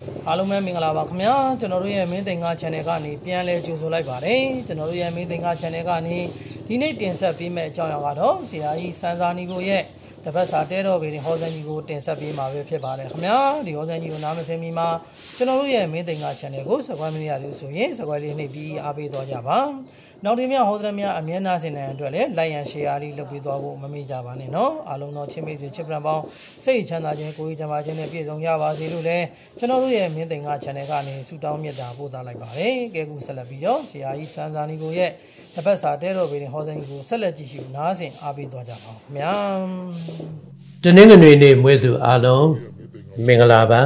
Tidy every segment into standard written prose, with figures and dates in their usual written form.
အားလုံးပဲမင်္ဂလာပါခင်ဗျာကျွန်တော်တို့ရဲ့မင်းသင်္ကာ channel ကနေပြန်လဲကြိုဆိုလိုက်ပါတယ်ကျွန်တော်တို့ရဲ့မင်းသင်္ကာ channel ကနေဒီနေ့တင်ဆက်ပေးမယ့်အကြောင်းအရာကတော့ဆရာကြီးစံစာနီကိုရဲ့တပတ်စာတဲတော်ပေဟောစံကြီးကိုတင်ဆက်ပေးမှာပဲဖြစ်ပါတယ်ခင်ဗျာဒီဟောစံကြီးကိုနားမစင်မီမှာကျွန်တော်တို့ရဲ့မင်းသင်္ကာ channel ကို subscribe မလုပ်ရလို့ဆိုရင် subscribe လေးနှိပ်ပြီးအားပေးသွားကြပါနောက်ဒီများဟောစံများအမြဲနားစင်တဲ့အတွက်လည်း like and share လေးလုပ်ပေးသွားဖို့မမေ့ကြပါနဲ့နော်အားလုံးတော့ချင်းမေ့ချစ်ပံပေါင်းစိတ်ချမ်းသာခြင်းကိုယ်ကြမ်းပါခြင်းနဲ့ပြည့်စုံကြပါစေလို့လည်းကျွန်တော်တို့ရဲ့မင်းသင်္ကာ channel ကနေဆုတောင်းမြတ်တာပို့သလိုက်ပါတယ်ကဲခုဆက်လက်ပြီးတော့ဆရာကြီးစံစာနီကိုရဲ့တပတ်စာတဲတော်ပေဟောစံကြီးကိုဆက်လက်ကြည့်ရှုနားဆင်အားပေးသွားကြပါဦးခင်ဗျာတနင်္ဂနွေနေ့မွေးသူအားလုံးမင်္ဂလာပါ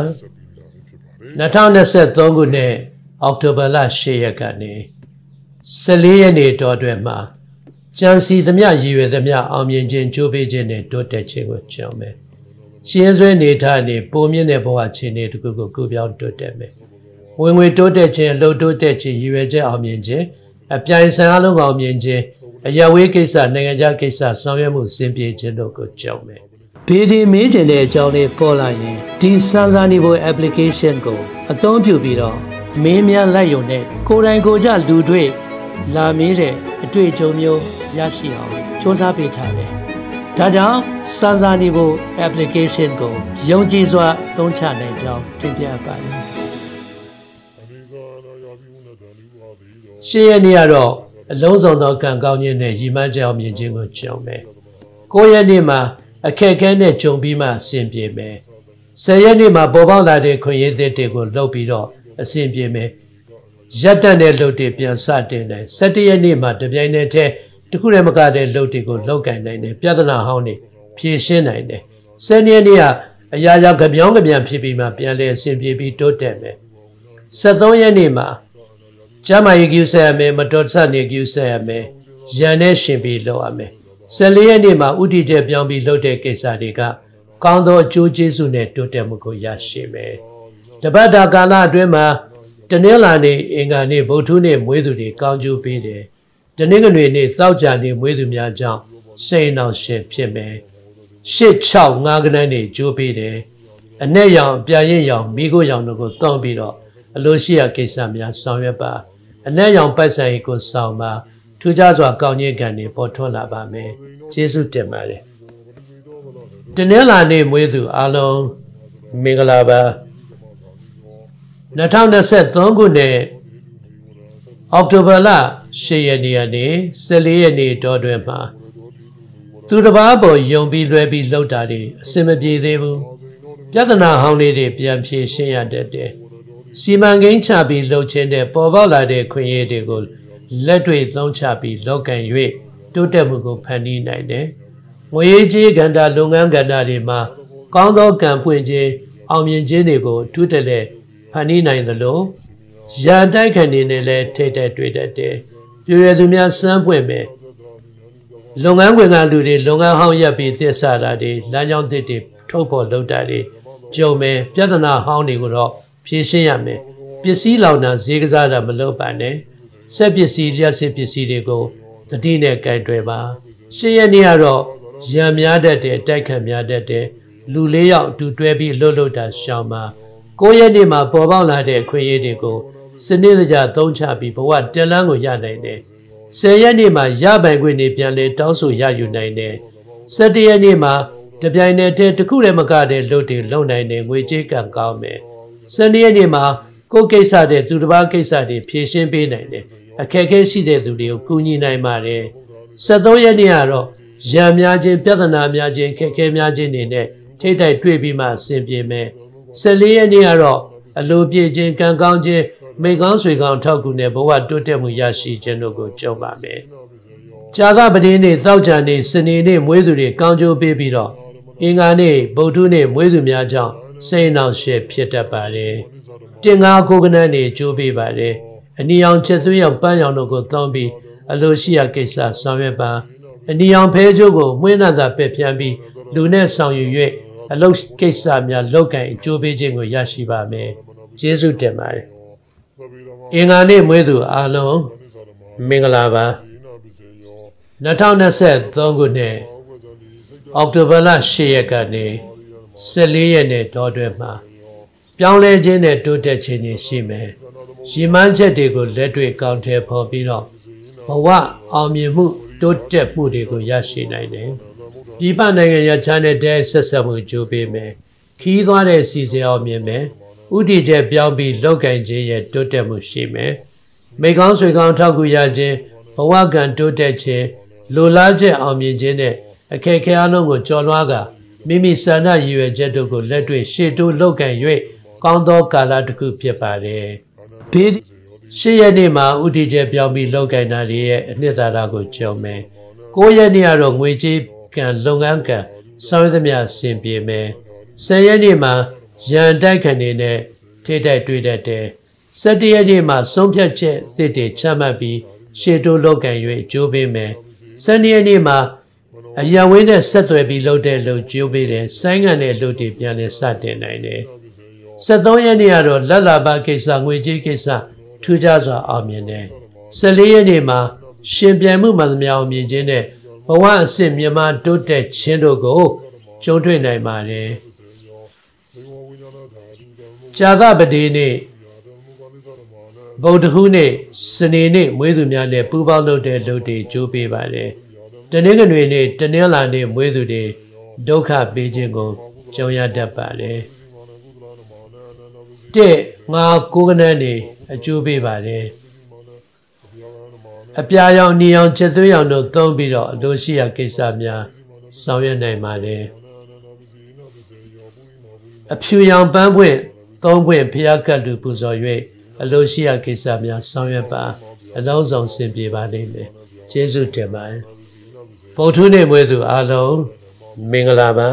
2023ခုနှစ်အောက်တိုဘာလ10ရက်ကနေ14ရက်နေ့တော်တွင်မှာကြံစီသမျှရည်ရွယ်သမျှအောင်မြင်ခြင်းကြိုးပေးခြင်းနဲ့တိုးတက်ခြင်းကိုကြောင်းမယ်ရှင်းဆွဲနေထားနေပုံမြင့်တဲ့ဘဝချင်းတွေတခုကိုကူပြောင်းတိုးတက်မယ်ဝင်ငွေတိုးတက်ခြင်းအလုပ်တိုးတက်ခြင်းရည်ရွယ်ချက်အောင်မြင်ခြင်းအပြိုင်ဆိုင်အားလုံးအောင်မြင်ခြင်းအရာဝေးကိစ္စနိုင်ငံခြားကိစ္စဆောင်ရွက်မှုစင်ပြေခြင်းတို့ကိုကြောင်းမယ်ဘေဒီမေးခြင်းတဲ့အကြောင်းလေးပေါ်လာရင်ဒီစံစာနီဘို application ကိုအသုံးပြုပြီးတော့မင်းများလိုက်ရုံနဲ့ကိုယ်တိုင်ကိုယ်ကျလူတွေ့လာမေးတဲ့အတွေ့အကြုံမျိုးရရှိအောင်စူးစမ်းပေးထားတယ်။ဒါကြောင့်စံစာနီဘို application ကိုယုံကြည်စွာသုံးချနိုင်ကြောင်းတင်ပြပါတယ်။ရှေ့ရနေ့ကတော့အလုံးစုံသောကံကောင်းခြင်းနဲ့ရည်မှန်းချက်အောင်မြင်ခြင်းကိုကြောင်းမယ်။9ရက်နေ့မှာအခက်အခဲနဲ့ကြုံပြီးမှအဆင်ပြေမယ်10ရက်နေ့မှာပေါ်ပေါက်လာတဲ့ခွင့်ရည်သစ်တွေကိုလုပ်ပြီးတော့အဆင်ပြေမယ်ရက်တက်တဲ့လုပ်တွေပြန်စတင်တယ်17ရက်နေ့မှာတပြိုင်နက်တည်းတခုတည်းမကတဲ့လုပ်တွေကိုလောက်ကင်နိုင်တယ်ပြဿနာဟောင်းတွေဖြေရှင်းနိုင်တယ်10ရက်နေ့ကအရာရာကြပြောင်းကြပြန်ဖြစ်ပြီးမှပြန်လဲအဆင်ပြေပြီးတိုးတက်မယ်73ရက်နေ့မှာကျမ်းမာရေးကျူးဆက်ရမယ်မတော်တဆနေကျူးဆက်ရမယ်ရန်နဲ့ရှင်ပြီးလုပ်ရမယ်14ရက်နေ့မှာဥတီချက်ပြောင်းပြီးလုပ်တဲ့ကိစ္စတွေကကောင်းသောအကျိုးကျေးဇူးနဲ့တိုးတက်မှုကိုရရှိမယ်။တပတ်တာကာလအတွင်းမှာတနင်္လာနေ့အင်္ဂါနေ့ဗုဒ္ဓနေ့မွေးသူတွေကောင်းကျိုးပေးတယ်။တနင်္ဂနွေနေ့သောကြာနေ့မွေးသူများကြောင့်စိတ်နှောင့်ယှက်ဖြစ်မယ်။8-6-5ကနေ့ကျိုးပေးတယ်။အ내ရောင်ပြရင်ရောင်မိခိုးရောင်တို့ကိုတောင်းပြီးတော့အလိုရှိရာကိစ္စများဆောင်ရွက်ပါ။အ내ရောင်ပိုက်ဆိုင်ကိုဆောင်ပါထူးခြားစွာကောင်းခြင်းကံတွေပေါ်ထွန်းလာပါမယ်ကျေးဇူးတင်ပါတယ်တနင်္လာနေ့မွေးသူအားလုံးမင်္ဂလာပါ2023ခုနှစ်အောက်တိုဘာလ10ရက်နေ့ကနေ14ရက်နေ့တော်တွင်မှာသူတစ်ပါးပေါ်ယုံပြီးလွဲပြီးလှုပ်တာတွေအစင်မပြေသေးဘူးပြဿနာဟောင်းလေးတွေပြန်ဖြေရှင်းရတတ်တယ်စီမံကိန်းချပြီးလှုပ်ခြင်းတဲ့ပေါ်ပေါက်လာတဲ့ခွင့်ရည်တွေကိုလက်တွေ့သုံးချပြီးလောကံ၍တိုးတက်မှုကိုဖန်တီးနိုင်တယ်။ငွေကြေးကဏ္ဍလုပ်ငန်းကဏ္ဍတွေမှာကောင်းသောကံပွင့်ခြင်းအောင်မြင်ခြင်းတွေကိုထူးတလဲဖန်တီးနိုင်သလိုရာတိုက်ခံနေနဲ့လည်းထိတ်တဲ့တွေ့တတ်တယ်။ပြည့်ရသူများစမ်းပွင့်မယ်။လုပ်ငန်းခွင်ကလူတွေလုပ်ငန်းဟောင်းရပ်ပြီးသစ္စာတာတွေလမ်းကြောင်းသစ်တွေထုတ်ဖော်လုပ်တာတွေကြုံမယ်ပြဿနာဟောင်းတွေကိုတော့ဖြေရှင်းရမယ်။ပစ္စည်းလောင်တာဈေးကစားတာမလုပ်ပါနဲ့။စက်ပစ္စည်းလျှက်စစ်ပစ္စည်းတွေကိုတတိနဲ့ကြိုက်တွယ်ပါရှေ့ရက်နေ့ကတော့ရံများတတ်တယ်တိုက်ခတ်များတတ်တယ်လူ၄ယောက်အတူတွဲပြီးလှုပ်တာရှောင်ပါ9ရက်နေ့မှာပေါ်ပေါက်လာတဲ့အခွင့်အရေးတွေကိုစနစ်တကျသုံးချပြီးဘဝတက်လန်းကိုရနိုင်တယ်10ရက်နေ့မှာရပိုင်ခွင့်တွေပြန်လဲတောင်းဆိုရယူနိုင်တယ်17ရက်နေ့မှာတပြိုင်နက်တည်းတစ်ခုတည်းမကတဲ့လှုပ်တွေလုံနိုင်တယ်ငွေကြေးကံကောင်းမယ်12ရက်နေ့မှာကိုယ်ကိစ္စတဲ့သူတစ်ပါးကိစ္စတွေဖြေရှင်းပေးနိုင်တယ်အခက်အခဲရှိတဲ့သူတွေကိုကူညီနိုင်ပါတယ်73ရက်နေ့ကတော့ရံများခြင်းပြဿနာများခြင်းခက်ခဲများခြင်းတွေနဲ့ထိတ်တိုက်တွေ့ပြီးမှအဆင်ပြေမယ်14ရက်နေ့ကတော့အလိုပြည့်ခြင်းကံကောင်းခြင်းမိကောင်းဆွေကောင်းထောက်ကူနဲ့ဘဝတိုးတက်မှုရရှိခြင်းတို့ကိုကြုံပါမယ်ကြာသပတေးနေ့သောကြာနေ့စနေနေ့မွေးသူတွေကောင်းကျိုးပေးပြီးတော့အင်္ဂါနေ့ဗုဒ္ဓနေ့မွေးသူများကြောင့်စိတ်နှောင့်ယှက်ဖြစ်တတ်ပါတယ်တင်ငါကိုကနန်းနေကြိုးပေးပါတယ်အနီအောင်ချက်သွေးရောင်ပန်းရောင်တို့ကိုသုံးပြီးအလိုရှိရာကိစ္စဆောင်ရွက်ပါအနီအောင်ဖဲကျိုးကိုမွေးနှံသာပက်ဖြန်းပြီးလူနဲ့ဆောင်ယူ၍အလုကိစ္စများလောက်ကင်အကျိုးပေးခြင်းကိုရရှိပါမယ်ကျေးဇူးတင်ပါတယ်အင်္ဂါနေ့မွေးသူအားလုံးမင်္ဂလာပါ2023ခုနှစ်အောက်တိုဘာလ10ရက်ကနေ14ရက်နေ့တော်တွင်မှာပြောင်းလဲခြင်းနဲ့တိုးတက်ခြင်းတွေရှိမယ်ရည်မှန်းချက်တွေကိုလက်တွေ့ကောင်းတယ်ဖော်ပြီးတော့ဘဝအောင်မြင်မှုတိုးတက်မှုတွေကိုရရှိနိုင်တယ်ပြည်ပနိုင်ငံရခြားတဲ့တဲ့ဆက်ဆက်မှုကြိုးပေးမယ်ခီးသွားတဲ့စီစဉ်အောင်မြင်မယ်ဥတီချက်ပြောင်းပြီးလောက်ကင်ခြင်းရဲ့တိုးတက်မှုရှိမယ်မိကောင်းဆွေကောင်းထောက်ကူရခြင်းဘဝကံတိုးတက်ခြင်းလိုလားချက်အောင်မြင်ခြင်းနဲ့အခက်အခဲအလုံးကိုကျော်လွှားကမိမိဆန္ဒရည်ရွယ်ချက်တို့ကိုလက်တွေ့ရှေ့တိုးလောက်ကင်၍ကောင်းသောကာလတစ်ခုဖြစ်ပါတယ်ဘေး၈ရက်နေ့မှာဥတီချက်ပြောင်းပြီးလောက်ကင်တာတွေရဲ့အနှစ်သာရကိုကြုံမယ်၉ရက်နေ့ကတော့ငွေကြေးကံလုပ်ငန်းကံဆောင်ရွက်သမျှဆင်ပြေမယ်10ရက်နေ့မှာရန်တိုက်ခံနေနဲ့ထိတိုက်တွေ့တတ်တယ်17ရက်နေ့မှာဆုံးဖြတ်ချက်သစ်တွေချမှတ်ပြီးရှေ့တိုးလောက်ကင်၍ကြိုးပေးမယ်12ရက်နေ့မှာအရာဝင်းနဲ့ဆက်သွယ်ပြီးလုပ်တဲ့လုပ်ကြိုးပေးတယ်ဆိုင်းငံ့တဲ့လုပ်တွေပြန်လည်စတင်နိုင်တယ်73ရက်နေ့ကတော့လက်လာပါကိစ္စငွေကြေးကိစ္စထူးခြားစွာအောင်မြင်တယ်14ရက်နေ့မှာရှင်ပြိုင်မှုမှန်သမျှအောင်မြင်ခြင်းနဲ့ဘဝအစစ်မြမတိုးတက်ခြင်းတို့ကိုကြုံတွေ့နိုင်ပါတယ်ဇာသပတိနေ့ဗုဒ္ဓဟူးနေ့စနေနေ့မွေးသူများနဲ့ပူးပေါင်းလုပ်တဲ့လုပ်တွေကြိုးပေးပါတယ်တနင်္ဂနွေနေ့တနင်္လာနေ့မွေးသူတွေဒုက္ခပေးခြင်းကိုကြုံရတတ်ပါတယ်1 5 9 ကနန်းနေအကျိုးပေးပါတယ်အပြာရောင်နီရောင်ချက်သွေးရောင်တို့သုံးပြီးတော့အလိုရှိရာကိစ္စများဆောင်ရွက်နိုင်ပါတယ်အဖြူရောင်ပန်းပွင့်သုံးပွင့်ဖျားကတ်လူပူဇော်၍အလိုရှိရာကိစ္စများဆောင်ရွက်ပါအလုံးစုံဆင်ပြေပါလိမ့်မယ်ကျေးဇူးတင်ပါတယ်ဗုဒ္ဓနေ့မွေးသူအားလုံးမင်္ဂလာပါ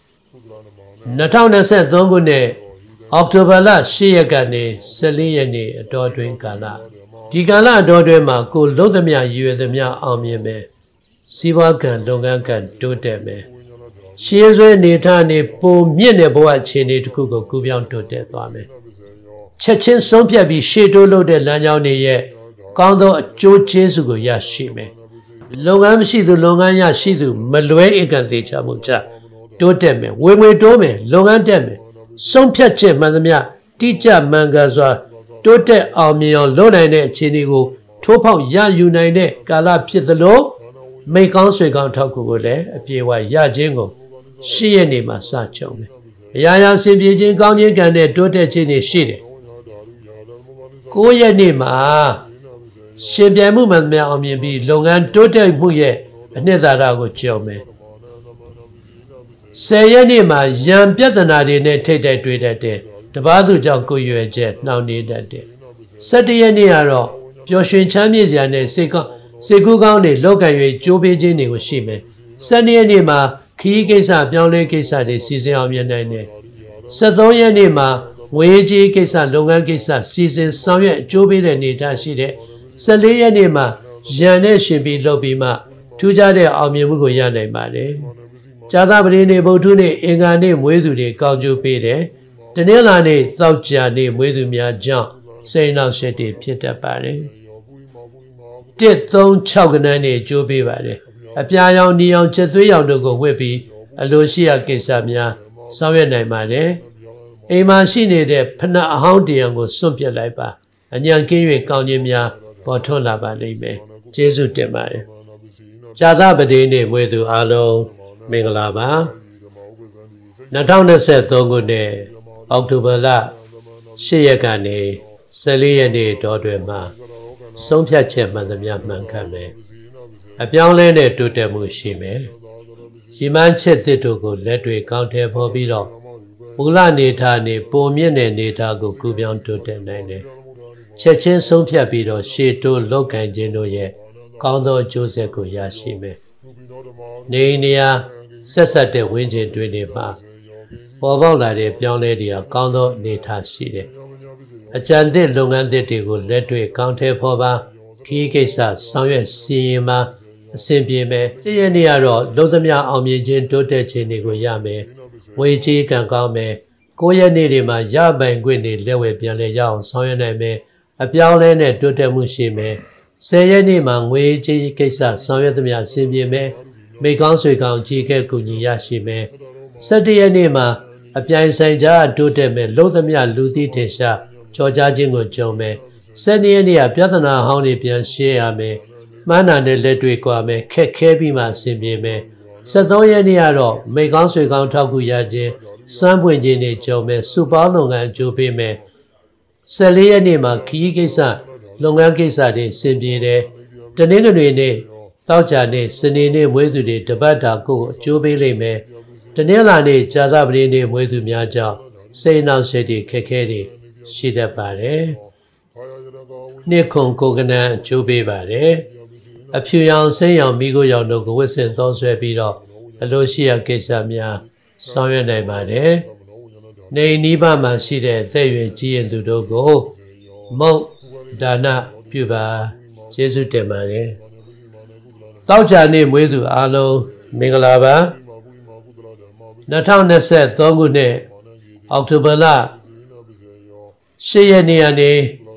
2023ခုနှစ်အောက်တိုဘာလ10ရက်ကနေ14ရက်နေ့အတော်တွင်ကာလဒီကာလအတော်တွင်မှာကိုလုံးသမျှရည်ရွယ်သမျှအောင်မြင်မယ်စီးပွားကံလုပ်ငန်းကံတိုးတက်မယ်ရှေးဆွဲနေထားနေပုံမြင့်တဲ့ဘဝအခြေအနေတစ်ခုကိုကူပြောင်းတိုးတက်သွားမယ်ချက်ချင်းဆုံးဖြတ်ပြီးရှေ့တိုးလုပ်တဲ့လမ်းကြောင်းတွေရဲ့ကောင်းသောအကျိုးကျေးဇူးကိုရရှိမယ်လုပ်ငန်းမရှိသူလုပ်ငန်းရရှိသူမလွဲဧကံသေးချမှုကြတိုးတက်မယ်ဝင်ငွေတိုးမယ်လုပ်ငန်းတက်မယ်ဆုံးဖြတ်ချက်မှန်သမျှတိကျမှန်ကန်စွာတိုးတက်အောင်မြင်အောင်လုပ်နိုင်တဲ့အခြေအနေကိုထိုးဖောက်ရယူနိုင်တဲ့ကာလဖြစ်သလိုမိကောင်းဆွေကောင်းထောက်ကူကိုလည်းအပြေအဝရခြင်းကို10ရက်နေ့မှာစကြုံတယ်အရာရာဆင်ပြေခြင်းကောင်းခြင်းကံနဲ့တိုးတက်ခြင်းတွေရှိတယ်9ရက်နေ့မှာရှင်ပြိုင်မှုမှန်သမျှအောင်မြင်ပြီးလုပ်ငန်းတိုးတက်မှုရဲ့အနှစ်သာရကိုကြုံမယ်10ရက်နေ့မှာရန်ပြဿနာတွေနဲ့ထိတ်တိုက်တွေ့တတ်တယ်တပားသူကြောင့်ကိုယ်ရွယ်ချက်နှောင့်နှေးတတ်တယ်17ရက်နေ့ကတော့ပျော်ရွှင်ချမ်းမြေ့စရာနဲ့စိတ်ကူးကောင်းတွေလောက်ကံ၍ကြိုးပေးခြင်းတွေကိုရှိမယ်12ရက်နေ့မှာခီးကိစ္စပြောင်းလဲကိစ္စတွေစီစဉ်အောင်မြင်နိုင်တယ်73ရက်နေ့မှာငွေကြေးကိစ္စလုပ်ငန်းကိစ္စစီစဉ်ဆောင်ရွက်အကျိုးပေးတဲ့နေသားရှိတဲ့14ရက်နေ့မှာရန်နဲ့ရှင်ပြီးလုပ်ပြီးမှထူးခြားတဲ့အောင်မြင်မှုကိုရနိုင်ပါတယ်ဇာသပတိနေ့ဗုဒ္ဓနေ့အင်္ဂါနေ့မွေးသူတွေကောင်းကျိုးပေးတယ်တနင်္လာနေ့သောကြာနေ့မွေးသူများကြောင့်စိတ်နှောက်ယှက်တွေဖြစ်တတ်ပါတယ်1 3 6 ကနန်းနေကြိုးပေးပါတယ်အပြာရောင်နီရောင်ချက်သွေးရောင်တို့ကိုဝတ်ပြီးအလိုရှိရာကိစ္စများဆောင်ရွက်နိုင်ပါတယ်အိမ်မှာရှိနေတဲ့ဖဏအဟောင်းတရားကိုစွန့်ပစ်လိုက်ပါအညံကင်း၍ကောင်းခြင်းများပေါ်ထွန်းလာပါလိမ့်မယ်ကျေးဇူးတင်ပါတယ်ဇာသပတိနေ့မွေးသူအားလုံးမင်္ဂလာပါ2023ခုနှစ်အောက်တိုဘာလ10ရက်ကနေ14ရက်နေ့တောတွင်မှာဆုံးဖြတ်ချက်မှန်သမျှမှန်ကန်မယ်အပြောင်းလဲနဲ့တိုးတက်မှုရှိမယ်ရည်မှန်းချက်သစ်တို့ကိုလက်တွေကောင်းတယ်ဖော်ပြီးတော့မူလနေထားနေပုံမြင့်တဲ့နေထားကိုကူပြောင်းတိုးတက်နိုင်တယ်ချက်ချင်းဆုံးဖြတ်ပြီးတော့ရှေ့တိုးလောက်ကင်ခြင်းတို့ရဲ့ကောင်းသောအကျိုးဆက်ကိုရရှိမယ်နေနေရာဆက်ဆက်တဲ့ဝင်းကျင်တွင်တွေမှာပေါ်ပေါက်လာတဲ့ပြောင်းလဲတွေကကောင်းသောအနေထားရှိတယ်အကြံသစ်လုပ်ငန်းသစ်တွေကိုလက်တွေ့ကောင်းတယ်ဖော်ပါခီးကိစ္စဆောင်ရွက်စီရင်ပါအဆင်ပြေမယ်တည့်ရနေ့ကတော့လုံးသမျှအောင်မြင်ခြင်းတိုးတက်ခြင်းတွေကိုရမယ်ဝေကြီးကံကောင်းမယ်9ရက်နေ့တွေမှာရပိုင်ခွင့်တွေလက်ဝဲပြန်လဲရအောင်ဆောင်ရွက်နိုင်မယ်အပြောင်းလဲနဲ့တိုးတက်မှုရှိမယ်10ရက်နေ့မှာငွေကြီးကိစ္စဆောင်ရွက်သမျှအဆင်ပြေမယ်မိကောင်းဆွေကောင်းကြီးကဲကူညီရရှိမယ်17ရက်နေ့မှာအပြိုင်ဆိုင်ကြားတိုးတက်မဲ့လုံးသမျှလူသိထင်ရှားကြော်ကြားခြင်းကိုကြုံမယ်12ရက်နေ့ကပြဿနာဟောင်းတွေပြန်ရှင်းရမယ်မှန်းတာနဲ့လက်တွေ့ကွာမယ်ခက်ခဲပြီးမှအဆင်ပြေမယ်73ရက်နေ့ကတော့မိကောင်းဆွေကောင်းထောက်ကူရခြင်းစမ်းပွင့်ခြင်းတွေကြုံမယ်စုပေါင်းလုပ်ငန်းအကျိုးပေးမယ်14ရက်နေ့မှာခရီးကိစ္စလုပ်ငန်းကိစ္စတွေဆင်ပြေတယ်တနင်္ဂနွေနေ့တောက်ကြနေ့စနေနေ့မွေးသူတွေတပတ်တာကိုအကျိုးပေးလိမ့်မယ်တနင်္လာနေ့ဇာသပတေးနေ့မွေးသူများကြောင့်စိတ်နှောက်ယှက်တွေခက်ခဲတွေရှိတတ်ပါတယ်နှစ်ခုကိုကနန်အကျိုးပေးပါတယ်အဖြူရောင်စိမ်းရောင်မိခိုးရောင်တို့ကိုဝတ်ဆင်သုံးဆွဲပြီးတော့အလိုရှိရာကိစ္စများဆောင်ရွက်နိုင်ပါတယ်နေနီးပါးမှာရှိတဲ့အသက်အရွယ်ကြီးရင်သူတို့ကိုမုတ်ဒါနပြုပါကျေးဇူးတင်ပါတယ်တောက်ကြနေ့မွေးသူအားလုံးမင်္ဂလာပါ2023ခုနှစ်အောက်တိုဘာလ10ရက်နေ့ကနေ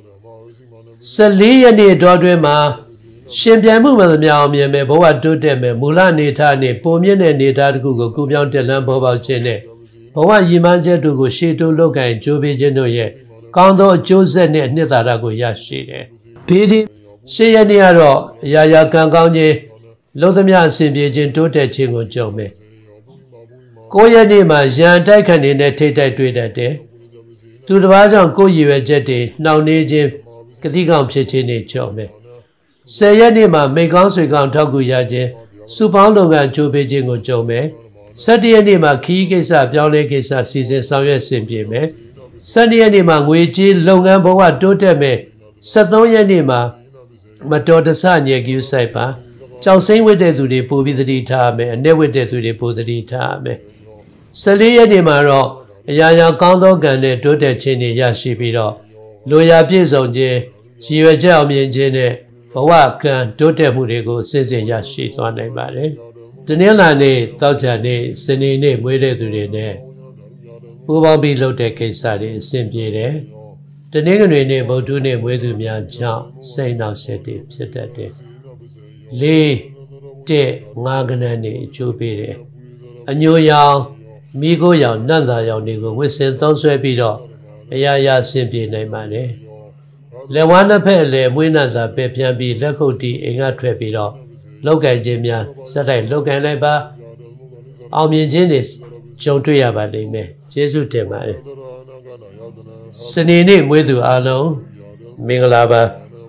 14ရက်နေ့တောအတွင်းမှာရှင်ပြိုင်မှုမှန်သမျှအောင်မြင်မယ်ဘဝတိုးတက်မယ်မူလအနေထားနဲ့ပုံမြင့်တဲ့အနေထားတစ်ခုကိုကူပြောင်းတက်လှမ်းပေါ်ပေါက်ခြင်းနဲ့ဘဝရည်မှန်းချက်တို့ကိုရှေ့တိုးလုပ်ကိုင်ကြိုးပမ်းခြင်းတို့ရဲ့ကောင်းသောအကျိုးဆက်နဲ့အနှစ်သာရကိုရရှိတယ်။ဘေးဒီ10ရက်နေ့ကတော့အရာရာကံကောင်းခြင်းလုံးသမျှအစဉ်ပြေခြင်းတိုးတက်ခြင်းကိုကြုံမယ်။9ရက်နေ့မှာရန်တိုက်ခတ်နေတဲ့ထိတ်တိုက်တွေ့တတ်တယ်။သူတစ်ပါးကြောင့်ကိုယ်ရည်ရွယ်ချက်တွေနှောင့်နှေးခြင်းကတိကောင်ဖြစ်ခြင်းတွေကြုံမယ်။10ရက်နေ့မှာမိကောင်းဆွေကောင်းထောက်ကူရခြင်းစုပေါင်းလုပ်ငန်းကြိုးပေးခြင်းကိုကြုံမယ်17ရက်နေ့မှာခီးကိစ္စပြောင်းလဲကိစ္စစီစဉ်ဆောင်ရွက်ဆင်ပြေမယ်12ရက်နေ့မှာငွေကြေးလုပ်ငန်းဘဝတိုးတက်မယ်73ရက်နေ့မှာမတော်တဆညက်ကျူးဆိုင်ပါကြောက်စိမ့်ဝတ်တဲ့သူတွေပို့ပြီးသတိထားမယ်အ내ဝတ်တဲ့သူတွေပို့သတိထားမယ်14ရက်နေ့မှာတော့အရာရာကောင်းသောကံနဲ့တိုးတက်ခြင်းတွေရရှိပြီးတော့လိုရာပြည့်စုံခြင်းရည်ရွယ်ချက်အောင်မြင်ခြင်းနဲ့ဘဝကံတိုးတက်မှုတွေကိုစဉ်စဉ်ရရှိသွားနိုင်ပါတယ်။တနင်္လာနေ့တောက်ကြနေ့စနေနေ့မွေးတဲ့သူတွေနဲ့ပူးပေါင်းပြီးလုပ်တဲ့ကိစ္စတွေအဆင်ပြေတယ်။တနင်္ဂနွေနေ့ဗုဒ္ဓနေ့မွေးသူများကြောင့်စိတ်နှောက်ယှက်တွေဖြစ်တတ်တယ်။4 5ကဏ္ဍနေအကျိုးပေးတယ်။အညိုရောင်မိခိုးရောင်နတ်သားရောင်တွေကိုဝစ်စင်သုံးဆွဲပြီးတော့အရာရာအဆင်ပြေနိုင်ပါတယ်။လက်ဝါးနှစ်ဖက်လည်းမွေးနတ်သားပဲပြန်ပြီးလက်ခုပ်တီအိမ်ကထွက်ပြီးတော့လောက်ကင်ခြင်းများစက်တိုက်လောက်ကင်လိုက်ပါအောင်မြင်ခြင်းတွေကြုံတွေ့ရပါလိမ့်မယ်ကျေးဇူးတင်ပါတယ်စနေနေ့မွေးသူအားလုံးမင်္ဂလာပါ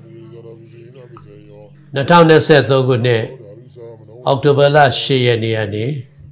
2023ခုနှစ်အောက်တိုဘာလ10ရက်နေ့ကနေ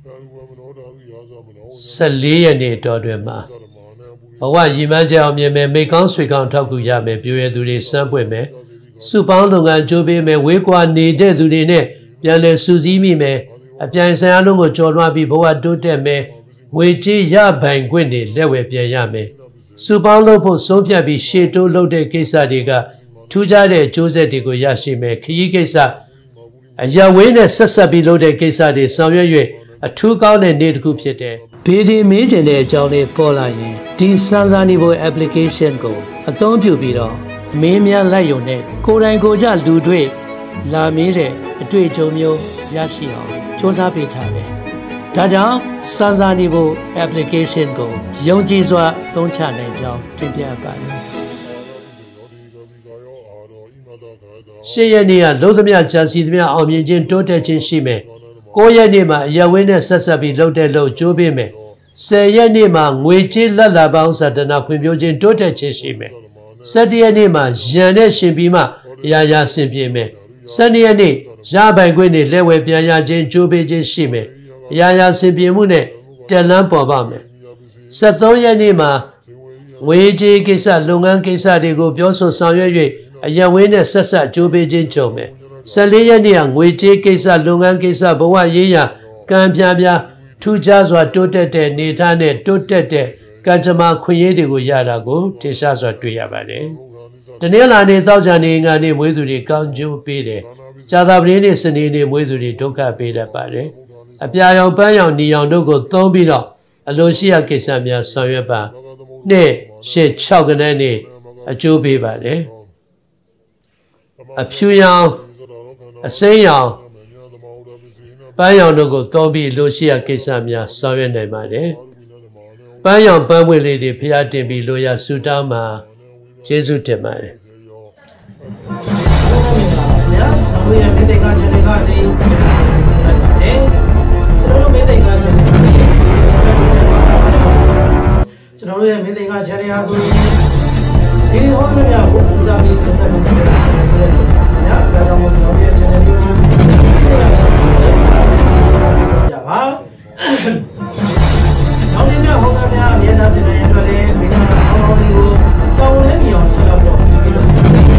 14ရက်နေ့တော်တွင်မှာဘဝရည်မှန်းချက်အောင်မြင်မယ်မိကောင်းဆွေကောင်းထောက်ကူရမယ်ပြည့်ရသူတွေစမ်းပွင့်မယ်စုပေါင်းလုပ်ငန်းကြိုးပေးမယ်ဝေးကွာနေတဲ့သူတွေနဲ့ပြန်လည်စုစည်းမိမယ်အပြိုင်ဆိုင်အားလုံးကိုကြော်လွှားပြီးဘဝတိုးတက်မယ်ငွေကြေးရပိုင်ခွင့်တွေလက်ဝယ်ပြန်ရမယ်စုပေါင်းလုပ်ဖို့ဆုံးဖြတ်ပြီးရှေ့တိုးလုပ်တဲ့ကိစ္စတွေကထူးခြားတဲ့အကျိုးဆက်တွေကိုရရှိမယ်ခရီးကိစ္စအရာဝေးနဲ့ဆက်ဆက်ပြီးလုပ်တဲ့ကိစ္စတွေဆောင်ရွက်၍အထူးကောင်းတဲ့နေ့တစ်ခုဖြစ်တယ်ဘေဒီမေးကျင်တဲ့အကြောင်းလေးပေါ်လာရင်ဒီစမ်းစာနေဖို့ application ကိုအသုံးပြုပြီးတော့မင်းများလိုက်ရုံနဲ့ကိုယ်တိုင်ကိုယ်ကြလူတွေ့လာမေးတဲ့အတွေ့အကြုံမျိုးရရှိအောင်စ조사ပေးထားတယ်။ဒါကြောင့်စမ်းစာနေဖို့ application ကိုယုံကြည်စွာသုံးချနိုင်ကြောင်းတင်ပြပါတယ်။ရှေ့ရက်နေ့ကလုံးသမျှကြံစီသမျှအောင်မြင်ခြင်းတိုးတက်ခြင်းရှိမယ်။9ရက်နေ့မှာအရဝင်းနဲ့ဆက်ဆက်ပြီးလှုပ်တဲ့လှုပ်ကြိုးပေးမယ်။10ရက်နေ့မှာငွေကြေးလက်လာပေါင်းစတနာဖွံ့ဖြိုးခြင်းတိုးတက်ခြင်းရှိမယ်။17ရက်နေ့မှာရန်နဲ့ရှင်ပြီးမှအရာရာဆင်ပြေမယ်12ရက်နေ့ရပိုင်ခွင့်နဲ့လက်ဝဲပြန်ရခြင်းကြိုးပေးခြင်းရှိမယ်အရာရာဆင်ပြေမှုနဲ့တက်လန်းပေါ်ပါမယ်73ရက်နေ့မှာငွေကြေးကိစ္စလုပ်ငန်းကိစ္စတွေကိုပြောဆိုဆောင်ရွက်၍အရဝင်းနဲ့ဆက်ဆက်ကြိုးပေးခြင်းကြုံမယ်14ရက်နေ့ကငွေကြေးကိစ္စလုပ်ငန်းကိစ္စဘဝရေးရာကံပြားပြားထူးခြားစွာတိုးတက်တဲ့နေသားနဲ့တိုးတက်တဲ့ကံကြမ္မာခွင့်ရတွေကိုရတာကိုထင်ရှားစွာတွေ့ရပါတယ်တနင်္လာနေ့သောကြာနေ့ငါနေ့မွေးသူတွေကောင်းကျိုးပေးတယ်။ကြာသပတေးနေ့စနေနေ့မွေးသူတွေဒုက္ခပေးတတ်ပါတယ်။အပြာရောင်ပန်းရောင်နီရောင်တို့ကိုသုံးပြီးတော့အလိုရှိရာကိစ္စများဆောင်ရွက်ပါ။နေ့6ကနေ့နေ့အကျိုးပေးပါတယ်။အဖြူရောင်အစိမ်းရောင်ပန်းရောင်တို့ကိုသုံးပြီးအလိုရှိရာကိစ္စများဆောင်ရွက်နိုင်ပါတယ်။ပန်းရောင်ပန်းပွင့်လေးတွေဖျားတင်ပြီးလို့ရဆူတောင်းမှာကျေးဇူးတင်ပါတယ်ဗျာကျွန်တော်တို့ရဲ့မင်းသိင္ကာ channel ကနေကျွန်တော်တို့မင်းသိင္ကာ channel ကနေကျွန်တော်တို့ရဲ့မင်းသိင္ကာ channel ဟာဆိုရင်ဒီဟောင်းများကိုဦးစားပေးတင်ဆက်ပေးတဲ့ channel လေးတွေဗျာဒါကြောင့်မို့ကျွန်တော်တို့ရဲ့ channel လေးကိုကြပါနောက်နေ့များဟောင်းများအမြဲတမ်းစင်တဲ့အတွက်လည်းမင်းတို့ဟောင်းလေးကိုတောင်းလဲမြင်အောင်ဆက်လုပ်တော့ပြီးတော့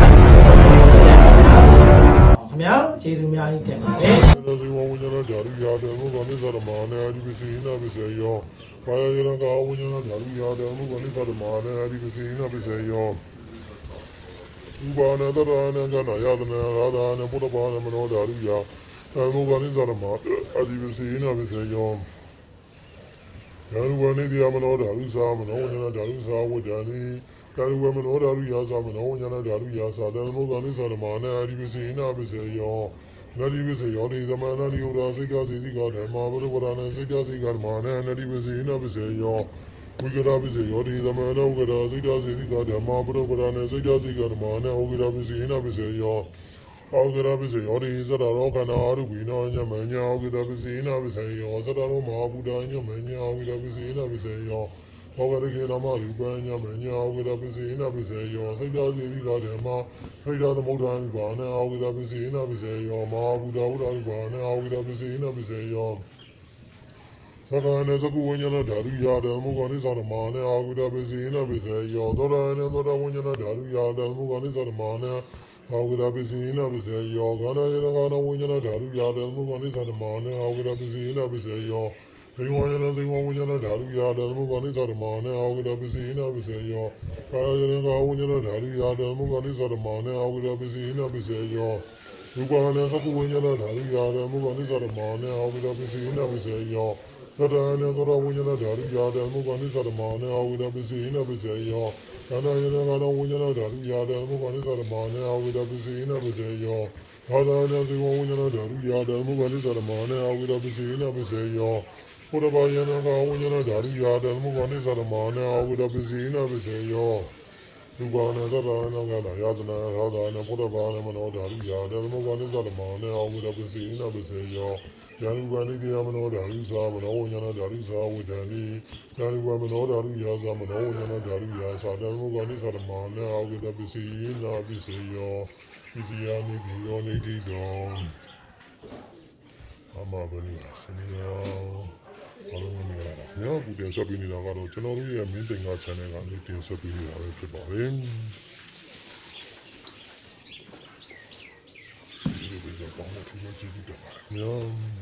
ခင်ဗျာကျေးဇူးများကြီးတင်ပါတယ်။ဒီဝဝဉ္ဇနာဓာတုရတယ်ဘုရားနိစ္စရမနဲ့အဒီပစီနာပစေယောဘာယရံကဝဉ္ဇနာဓာတုရတယ်ဘုရားနိစ္စရမနဲ့အဒီပစီနာပစေယောဥပါဏတရဏကနာယတနာရာဒာနဘုဒ္ဓဘာနမနောဓာတုယဘုရားနိစ္စရမအဒီပစီနာပစေယောယာရုဝနိတိယမနောဓာတုသာမနောဝဉ္ဇနာဓာတုသာဝတ္တနိကာရုဝမနောဓာတုယာသမနောဝဉ္ဇနာဓာတုယာသာတံဘုရားနိစ္စရမနဲ့အဒီပစီနာပစေယောနတိပစေယောတိသမဏတိဥရာစိကစေတိကဓမ္မဘုရဝရဏစိကစေကဓမ္မနဲ့နတိပစေနပစေယောဝိကရပစေယောတိသမဏဥကရာစိကစေတိကဓမ္မဘုရဝရဏစိကစေကဓမ္မနဲ့ဥကရပစေနပစေယောဩကရပစေယောတိသရရောခန္ဓာအရုပိနောညမညာဥကရပစေနပစေယောသရရောမဟာဗုဒ္ဓညမညာဥကရပစေနပစေယောဘောဂရကေနမရူပညမညာဥကရပစေနပစေယောစိကစေတိကဓမ္မဖိဒသမုဒ္ဒံဘာနအာဝိဒပစေနပစေယောမဟာဗုဒ္ဓဝရဘာနအာဝိဒပစေနပစေယောသရဏသကုဝဉ္ဇနာဓာတုယာဓမ္မကောနိသရမနဲ့အာဝိဒပစေနပစေယောသရဏသရဝဉ္ဇနာဓာတုယာဓမ္မကောနိသရမနဲ့အာဝိဒပစေနပစေယောဂန္ဓယရဂနဝဉ္ဇနာဓာတုယာဓမ္မကောနိသရမနဲ့အာဝိဒပစေနပစေယောဇေဝယရဇေဝဝဉ္ဇနာဓာတုယာဓမ္မကောနိသရမနဲ့အာဝိဒပစေနပစေယောကာယရဂဝဉ္ဇနာဓာတုယာဓမ္မကောနိသရမနဲ့အာဝိဒပစေနပစေယောရူပနာသကုဝဉ္ဇနာဓာတုယာဓမ္မကောနိသရမနဲ့အာဝိဒပစေနပစေယောသတ္တနာသရဝဉ္ဇနာဓာတုယာဓမ္မကောနိသရမနဲ့အာဝိဒပစေနပစေယောကာယရဂဝဉ္ဇနာဓာတုယာဓမ္မကောနိသရမနဲ့အာဝိဒပစေနပစေယောဘာသာနာဇေဝဝဉ္ဇနာဓာတုယာဓမ္မကောနိသရမနဲ့အာဝိဒပစေနပစေယောဘုရဘာယနာကဝဉ္ဇနာဓာတုယာဓမ္မကောနိသရမနဲ့အာဝိဒပစေနပစေယောလူပါဏသရဏကနာယတနာရာဒာနဘုရဘာနမနောဓာတုယာဓမ္မကောနိသရမနဲ့အာဝိဒပစေနပစေယောယာရုပနိတိယမနောဓာတုသာမနောဝဉ္ဇနာဓာတုသာဝတ္တနိယာရုပမနောဓာတုယာသမနောဝဉ္ဇနာဓာတုယာသာဓမ္မကောနိသရမနဲ့အာဝိဒပစေနပစေယောပစ္စယနိတိယောနိတိတောအမဘနိစနိယောအားလုံးမင်္ဂလာပါခင်ဗျာအခုတင်ဆက်ပေးနေတာကတော့ကျွန်တော်တို့ရဲ့မင်းသိင္ကာ channel ကနေတင်ဆက်ပေးနေတာပဲဖြစ်ပါတယ်ဒီလိုပဲပေါင်းတဲ့ထူးခြားကျေးဇူးတင်ပါတယ်ခင်ဗျာ